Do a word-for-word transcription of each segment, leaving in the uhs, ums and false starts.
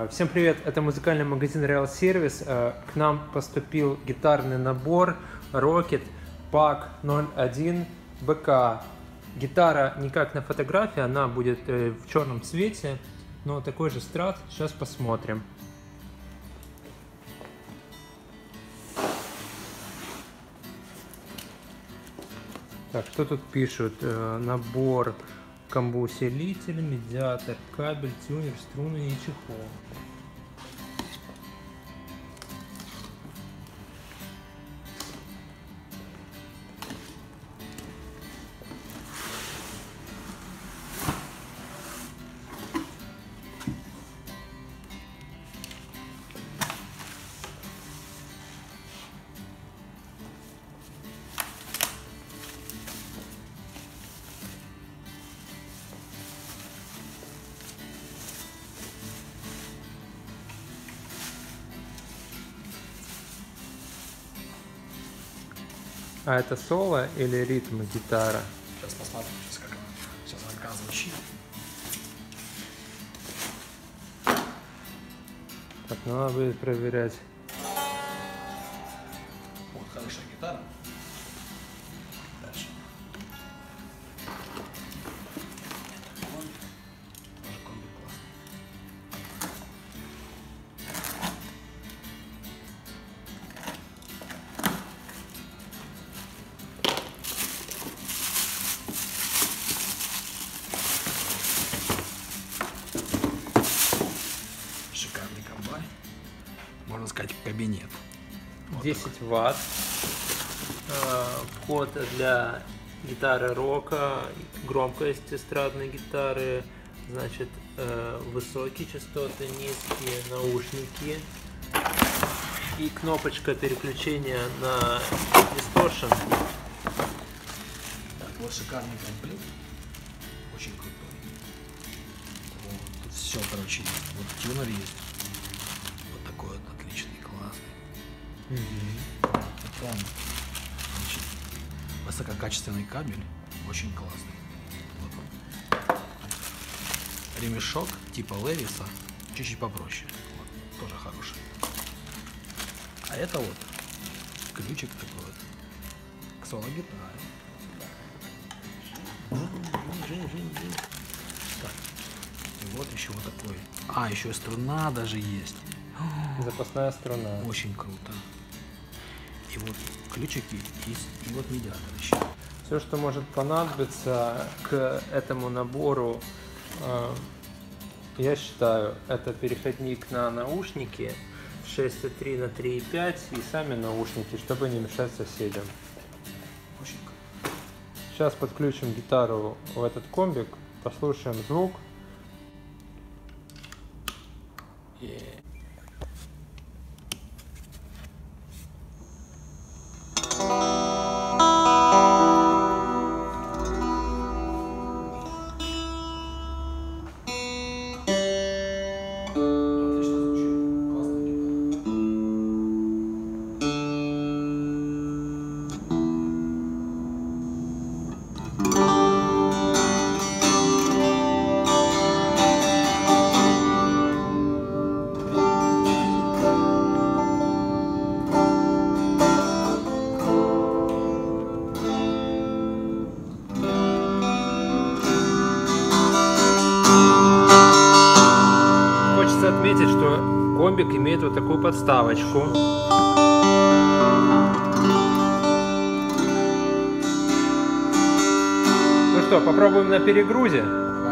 Всем привет, это музыкальный магазин Real Service. К нам поступил гитарный набор Rocket пак ноль один бэ ка. Гитара не как на фотографии, она будет в черном цвете, но такой же страт. Сейчас посмотрим. Так, что тут пишут? Набор: комбо-усилитель, медиатор, кабель, тюнер, струны и чехол. А это соло или ритм гитара? Сейчас посмотрим, сейчас как она, сейчас она звучит. Так, ну надо будет проверять. Вот хорошая гитара. Дальше. Комби. Тоже комби классный. Шикарный комбайн. Можно сказать, кабинет. Вот десять ватт. Вход для гитары рока, громкость эстрадной гитары, значит, высокие частоты, низкие, наушники и кнопочка переключения на дисторшн. Так, вот шикарный комплект. Очень крутой. Вот, тут все, короче, есть. Вот тюнер есть. Вот такой вот отличный, классный. Mm-hmm. Потом, значит, высококачественный кабель. Очень классный. Вот он. Ремешок типа Левиса. Чуть-чуть попроще. Вот, тоже хороший. А это вот ключик такой вот к соло-гитаре. Так. И вот еще вот такой. А, еще и струна даже есть. Запасная струна. Очень круто. И вот ключики есть, и вот медиатор еще. Все, что может понадобиться к этому набору, я считаю, это переходник на наушники шесть и три на три и пять и сами наушники, чтобы не мешать соседям. Очень круто. Сейчас подключим гитару в этот комбик, послушаем звук. Yeah. Отметить, что комбик имеет вот такую подставочку. Ну что, попробуем на перегрузе.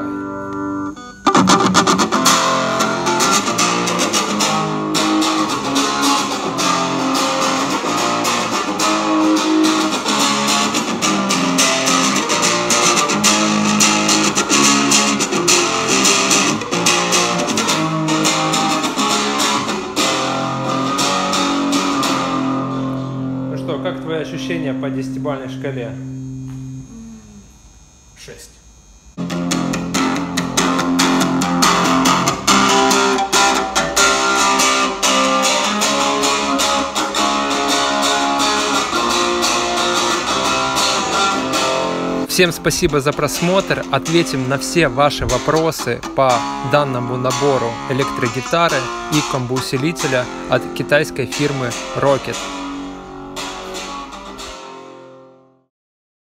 Как твои ощущения по десятибалльной шкале? Шесть. Всем спасибо за просмотр. Ответим на все ваши вопросы по данному набору электрогитары и комбоусилителя от китайской фирмы Rocket.